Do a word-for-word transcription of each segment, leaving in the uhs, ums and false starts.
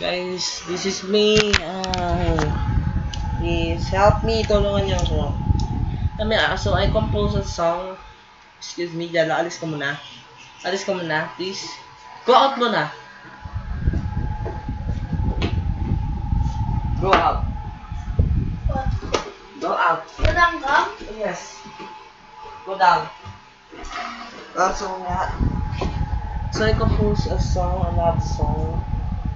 Guys, this is me. Uh, please help me. Tulungan niyo ako. Kami, uh, so I compose a song. Excuse me, Jala. Alis ka muna. Alis ka muna, please. Go out muna. Go out. What? Go out. Go down, come? Yes. Go down. Uh, so, yeah. So I compose a song, a love song.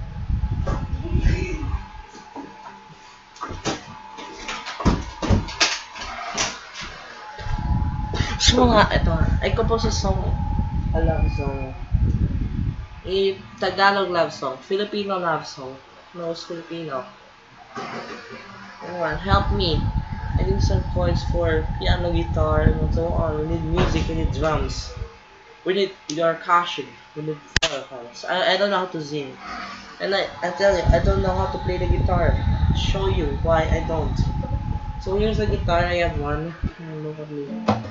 So nga, ito nga. I compose a song, a love song. A Tagalog love song. Filipino love song. No, it's Filipino. Anyone, help me. I need some chords for piano, guitar, and so on. We need music, we need drums. We need your percussion. We need vocals. I, I don't know how to sing. And I, I tell you, I don't know how to play the guitar. Show you why I don't. So here's the guitar, I have one. Look at me.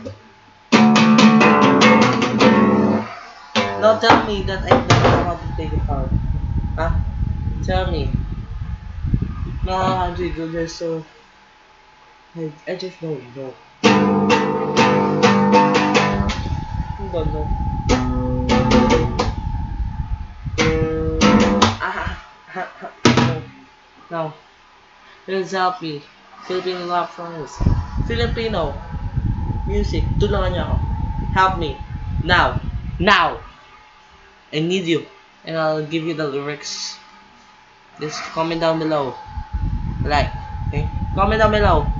Now tell me that I don't know how to play guitar. Huh? Tell me. No, how to do this, so I, I just don't know. I don't know. Ah, no. No. Please help me. Filipino love songs. Filipino music. Tulungan niyo ako. Help me. Now. Now. I need you. And I'll give you the lyrics. Just comment down below. Like. Okay? Comment down below.